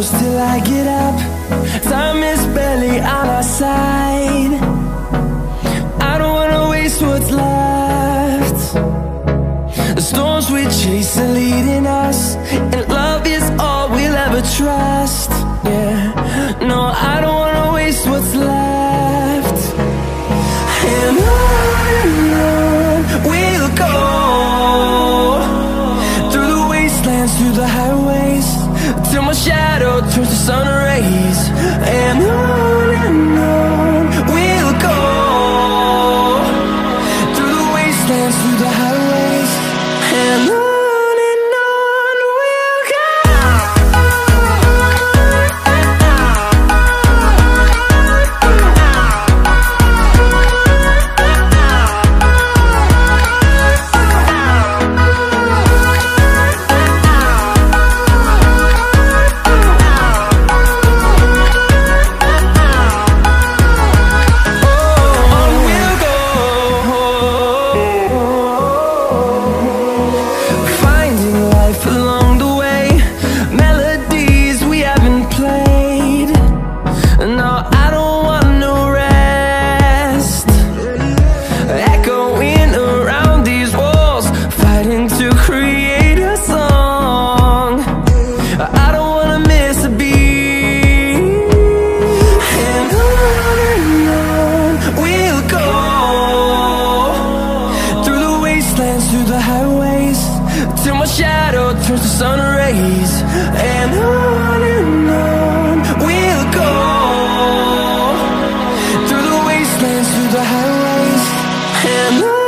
hours till I get up. Time is barely on our side. I don't wanna waste what's left. The storms we chase are leading us, and love is all we'll ever trust. Yeah, no, I don't wanna waste what's left. And on we'll go, through the wastelands, through the highways, till my shadow turns to sun rays. And on we'll go, through the wastelands, through the highways, and on we'll go. Through the highways, till my shadow turns to sun rays. And on we'll go, through the wastelands, through the highways, and on we'll go.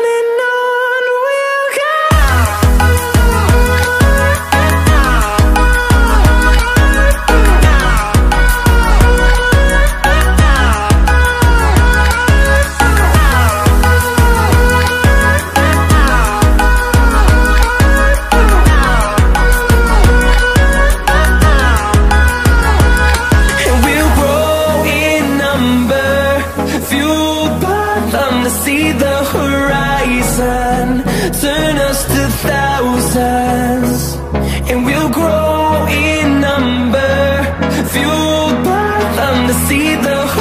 See the horizon, turn us to thousands, and we'll grow in number, fueled by them to see the